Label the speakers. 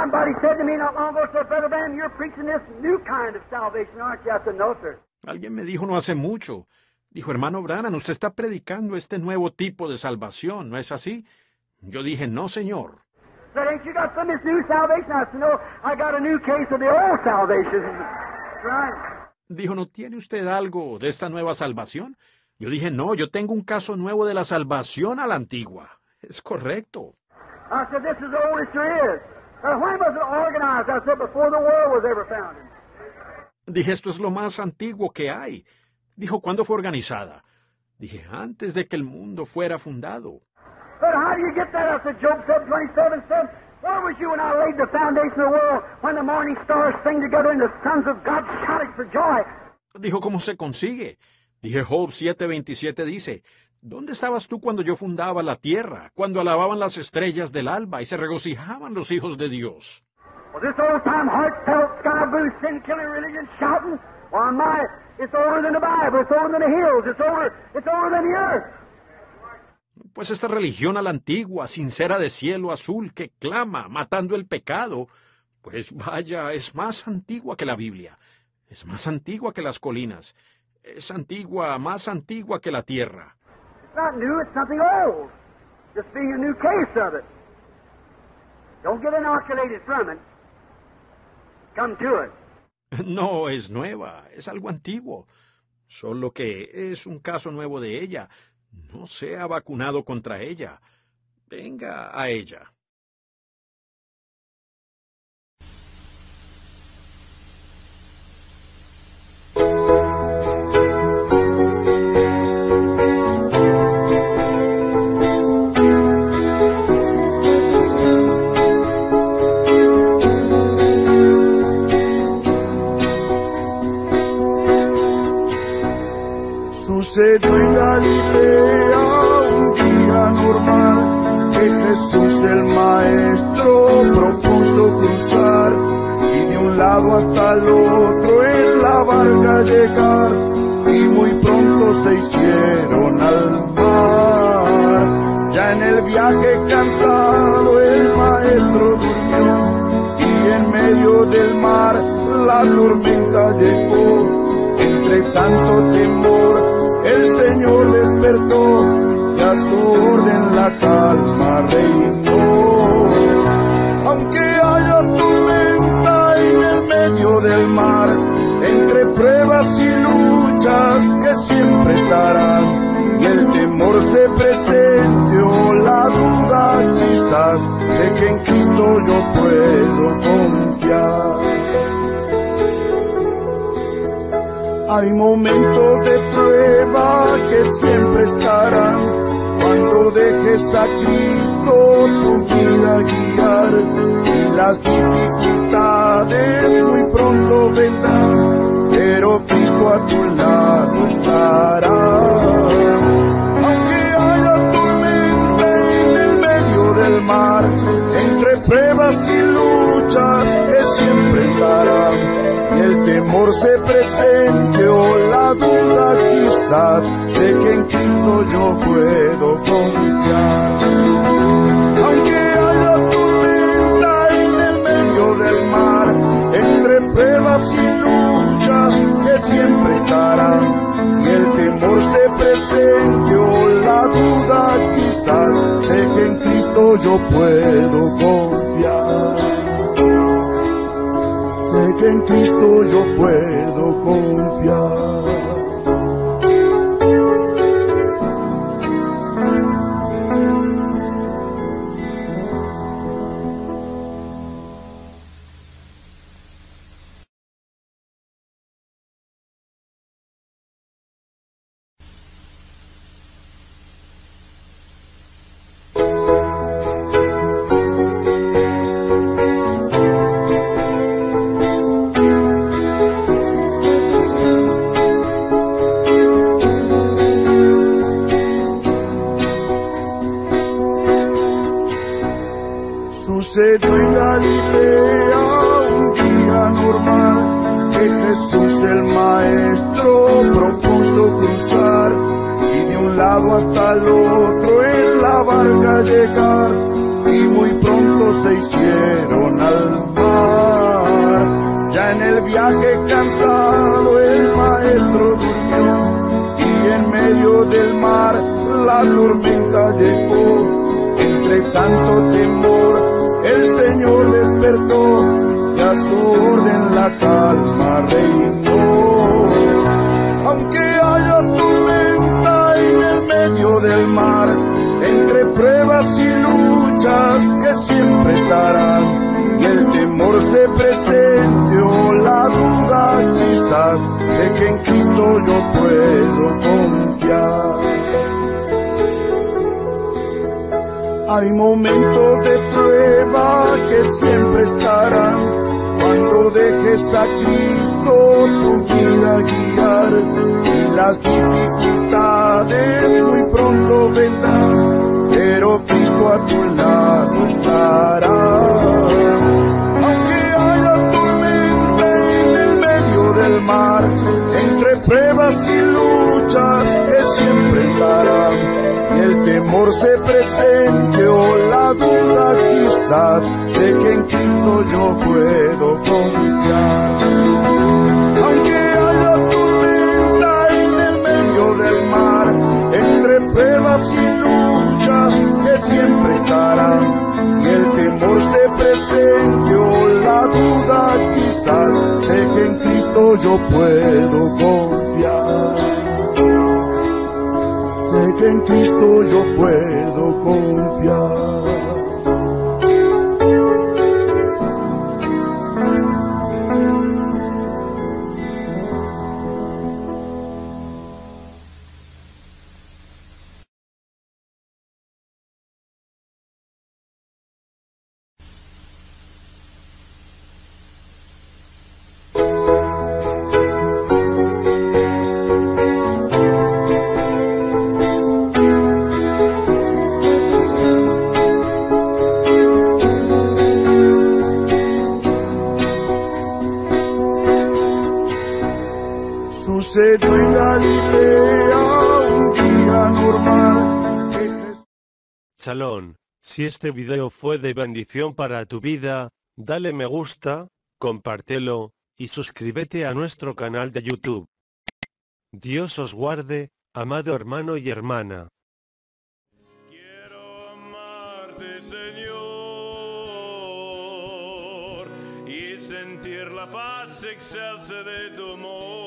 Speaker 1: Somebody said to me not long ago, said, Brother Branham, you're preaching this new kind of salvation, aren't you? I said, no, sir.
Speaker 2: Alguien me dijo no hace mucho. Dijo, hermano Branham, usted está predicando este nuevo tipo de salvación, ¿no es así? Yo dije, no, señor.
Speaker 1: Said, ain't you got some of this new salvation? I said, no, I got a new case of the old salvation. That's right.
Speaker 2: Dijo, ¿no tiene usted algo de esta nueva salvación? Yo dije, no, yo tengo un caso nuevo de la salvación a la antigua. Es correcto.
Speaker 1: I said, this is the oldest there is. When was it organized? I said, before the world was ever founded.
Speaker 2: Dije, esto es lo más antiguo que hay. Dijo, ¿cuándo fue organizada? Dije, antes de que el mundo fuera fundado.
Speaker 1: But how do you get that? I said, Job 7:27 said, where was you when I laid the foundation of the world, when the morning stars sing together and the sons of God shouted for joy?
Speaker 2: Dijo, ¿cómo se consigue? Dije, Job 7:27 dice, ¿dónde estabas tú cuando yo fundaba la tierra, cuando alababan las estrellas del alba y se regocijaban los hijos de Dios?
Speaker 1: Well, this old-time heartfelt, sky-blue, sin-killing religion shouting, well, my, it's older than the Bible, it's older than the hills, it's older than the earth.
Speaker 2: Pues esta religión a la antigua, sincera de cielo azul, que clama, matando el pecado, pues vaya, es más antigua que la Biblia, es más antigua que las colinas, es antigua, más antigua que la tierra.
Speaker 1: It's not new, it's something old. Just being a new case of it. Don't get inoculated from it. Come to it.
Speaker 2: No es nueva, es algo antiguo, solo que es un caso nuevo de ella. No sea vacunado contra ella. Venga a ella.
Speaker 3: Sucedió en Galilea un día normal que Jesús el Maestro propuso cruzar y de un lado hasta el otro en la barca llegar y muy pronto se hicieron al mar. Ya en el viaje cansado el Maestro durmió y en medio del mar la tormenta llegó. Entre tanto temor el Señor despertó y a su orden la calma reinó. Aunque haya tormenta en el medio del mar, entre pruebas y luchas que siempre estarán, y el temor se presente o la duda quizás, sé que en Cristo yo puedo confiar. Hay momentos de prueba que siempre estarán, cuando dejes a Cristo tu vida guiar, y las dificultades muy pronto vendrán, pero Cristo a tu lado estará. Aunque haya tormenta en el medio del mar, entre pruebas y luchas que siempre estarán, y el temor se presente o la duda quizás, sé que en Cristo yo puedo confiar. Aunque haya tormenta en el medio del mar, entre pruebas y luchas que siempre estarán, y el temor se presente o la duda quizás, sé que en Cristo yo puedo confiar. Sé que en Cristo yo puedo confiar. Sucedió en Galilea un día normal que Jesús el Maestro propuso cruzar y de un lado hasta el otro en la barca llegar y muy pronto se hicieron al mar. Ya en el viaje cansado el maestro durmió, y en medio del mar la tormenta llegó. Entre tanto temor el Señor despertó, y a su orden la calma reinó. Aunque haya tormenta en el medio del mar, entre pruebas y luchas que siempre estarán, y el temor se presente o la duda quizás, sé que en Cristo yo puedo confiar. Hay momentos de prueba que siempre estarán, cuando dejes a Cristo tu vida guiar, y las dificultades muy pronto vendrán, pero Cristo a tu lado estará. Aunque haya tormenta en el medio del mar, entre pruebas y luchas que siempre estarán, y el temor se presente o la duda quizás, sé que en Cristo yo puedo confiar. Aunque haya tormenta en el medio del mar, entre pruebas y luchas que siempre estarán, y el temor se presente o la duda quizás, sé que en Cristo yo puedo confiar. Sé que en Cristo yo puedo confiar. Sucedió en Galilea un día normal.
Speaker 4: Shalom, si este video fue de bendición para tu vida, dale me gusta, compártelo, y suscríbete a nuestro canal de YouTube. Dios os guarde, amado hermano y hermana.
Speaker 5: Quiero amarte, Señor, y sentir la paz excelsa de tu amor.